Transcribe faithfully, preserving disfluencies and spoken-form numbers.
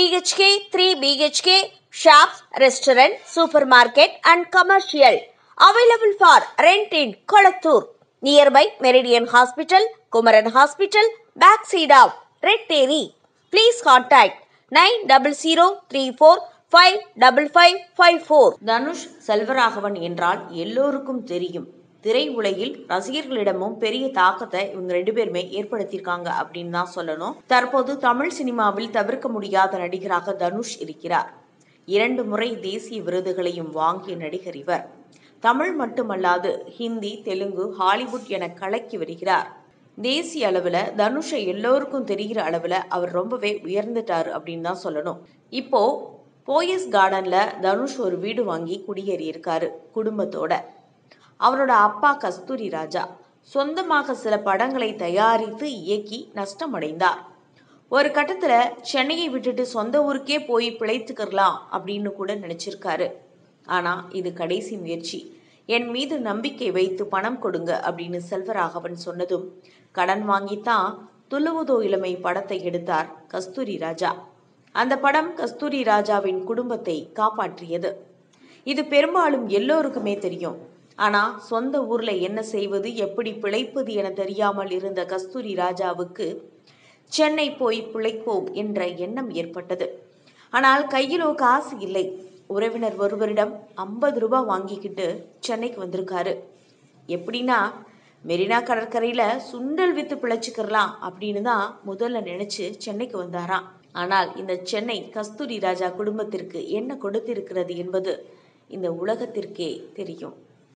B H K, three B H K, shops, restaurant, supermarket and commercial available for rent in Kolattur, nearby Meridian Hospital, Kumaran Hospital, backside of Red Terry. Please contact nine zero zero three four five five five five four. Dhanush Selvaraghavan என்றால் எல்லோருக்கும் தெரியும். திரை உலகில் ரசிகர்களிடமும் பெரிய தாக்கத்தை இவங்க ரெண்டு பேருமே ஏற்படுத்தியிருக்காங்க அப்படின்னு தான் சொல்லணும். தற்போது தமிழ் சினிமாவில் தவிர்க்க முடியாத நடிகராக தனுஷ் இருக்கிறார். இரண்டு முறை தேசிய விருதுகளையும் வாங்கிய நடிகர் இவர். தமிழ் மட்டுமல்லாது ஹிந்தி, தெலுங்கு, ஹாலிவுட் என கலக்கி வருகிறார். தேசிய அளவுல தனுஷை எல்லோருக்கும் தெரிகிற அளவுல அவர் ரொம்பவே உயர்ந்துட்டாரு அப்படின்னு தான் சொல்லணும். இப்போ போயஸ் கார்டன்ல தனுஷ் ஒரு வீடு வாங்கி குடியேறி இருக்காரு குடும்பத்தோட. அவரோட அப்பா கஸ்தூரி ராஜா சொந்தமாக சில படங்களை தயாரித்து இயக்கி நஷ்டமடைந்தார். ஒரு கட்டத்துல சென்னையை விட்டுட்டு சொந்த ஊருக்கே போய் பிழைத்துக்கலாம் அப்படின்னு கூட நினைச்சிருக்காரு. ஆனா இது கடைசி முயற்சி. என் மீது நம்பிக்கை வைத்து பணம் கொடுங்க அப்படின்னு செல்வராகவன் சொன்னதும் கடன் வாங்கித்தான் துள்ளுவதோ இளமை படத்தை எடுத்தார் கஸ்தூரி ராஜா. அந்த படம் கஸ்தூரி ராஜாவின் குடும்பத்தை காப்பாற்றியது. இது பெரும்பாலும் எல்லோருக்குமே தெரியும். ஆனா சொந்த ஊர்ல என்ன செய்வது, எப்படி பிழைப்பது என தெரியாமல் இருந்த கஸ்தூரி ராஜாவுக்கு சென்னை போய் பிழைப்போம் என்ற எண்ணம் ஏற்பட்டது. ஆனால் கையிலோ காசு இல்லை. உறவினர் ஒருவரிடம் ஐம்பது ரூபாய் வாங்கிக்கிட்டு சென்னைக்கு வந்திருக்காரு. எப்படின்னா மெரினா கடற்கரையில சுண்டல் வித்து பிழைச்சுக்கலாம் அப்படின்னு தான் முதல்ல நினைச்சு சென்னைக்கு வந்தாராம். ஆனால் இந்த சென்னை கஸ்தூரி ராஜா குடும்பத்திற்கு என்ன கொடுத்திருக்கிறது என்பது இந்த உலகத்திற்கே தெரியும்.